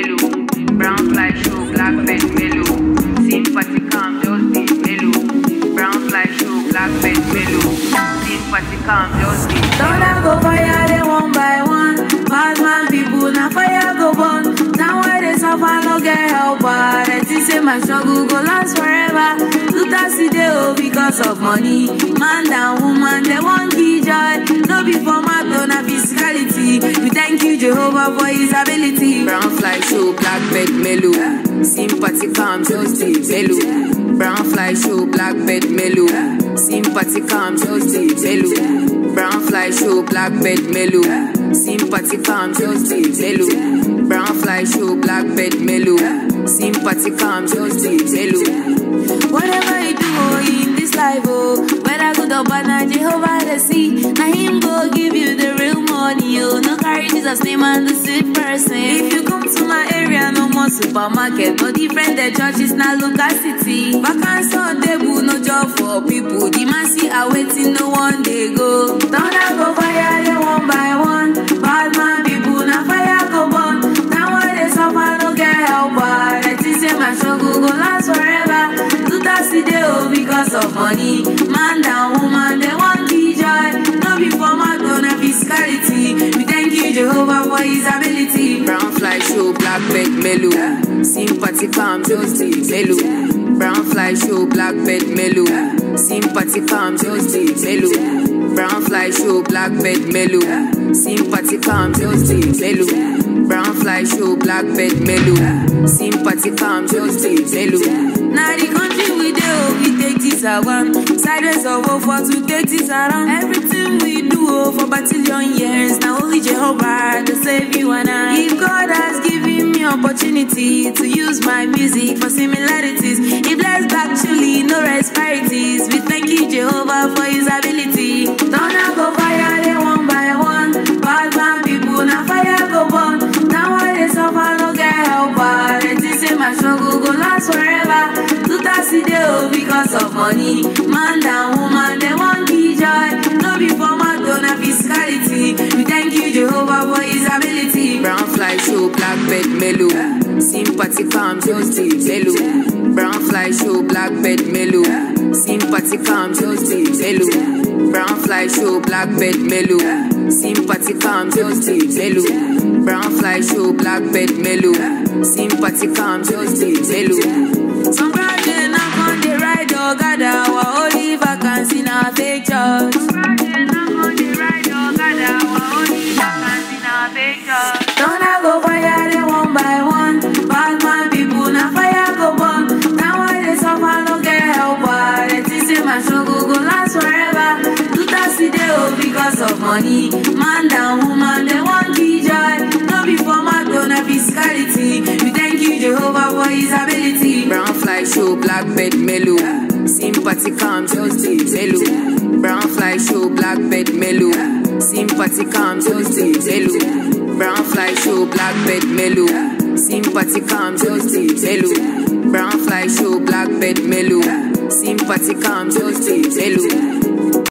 mellow. Brownfly show, black bed mellow. Sympathy calm, just be mellow. Brownfly show, black bed mellow. Sympathy calm, just be mellow. Don't I go fire them one by one. Bad man people, now fire go burn. Now why they suffer, no get help. But I think say my struggle go last forever. Because of money, man and woman, they want key joy. No be for my donor physicality. We thank you, Jehovah, for his ability. Brownfly show, black bed mellow. Sympathy calm, just be mellow. Brownfly show, black bed mellow. Sympathy calm, just be mellow. Brownfly show, black bed mellow. Sympathy calm, just be mellow. Brownfly show, black bed mellow. Sympathy calm, just be mellow. Whatever you do in this life, oh, whether good or bad, now Jehovah the see. Now him go give you the real money, oh. No carry Jesus name and the sweet person. If you come to my area, no more supermarket, but different the churches now local city. Vacancy on table, no job for people. The mercy are waiting, no one they go. Don't I go fire them one by one. Bad man people, now fire go burn. Now why they suffer, no get help. But I think say my struggle go last forever. Because of money, man and woman, they want key joy. No be for my donor physicality. We thank you, Jehovah, for his ability. Brownfly show, black bed mellow. Sympathy calm, just be mellow. Brownfly show, black bed mellow. Sympathy calm, just be mellow. Brownfly show, black bed mellow. Sympathy calm, just be mellow. Brownfly show, black bed mellow. Sympathy calm, just be mellow. Now the country we do, we take this around. Silence of for to take this around. Everything we do for battalion years. Now only Jehovah to save you and I. If God has given me opportunity to use my music for similarities, He blessed actually no disparities. We thank you, Jehovah, for his ability. Don't I go fire them one by one. Bad man people, now fire go burn. Now why they suffer, no get help. But I think say my struggle go last forever. Because of money, man and woman, they want key joy. No be for my donor physicality. We thank you, Jehovah, for his ability. Brownfly show, black bed mellow. Sympathy calm, just be mellow. Brownfly show, black bed mellow. Sympathy calm, just be mellow. Brownfly show, black bed mellow. Sympathy calm, just be mellow. Brownfly show, black bed mellow. Sympathy calm, just be mellow. Some Friday knock on the right door, gather our holy vacancy in our fake church. Some Friday knock on the right door, gather our holy vacancy in our fake church. Don't I go fire them one by one. Bad man people, now fire go burn. Now why they suffer, no get help. But they think say my struggle go last forever. Because of money, man and woman, they want key joy. No be for my donor physicality. We thank you, Jehovah, for his ability. Brownfly show, black bed mellow. Sympathy calm, just be mellow. Brownfly show, black bed mellow. Sympathy calm, just be mellow. Brownfly show, black bed mellow. Sympathy calm, just be mellow. Brownfly show, black bed mellow. Sympathy calm, just be mellow.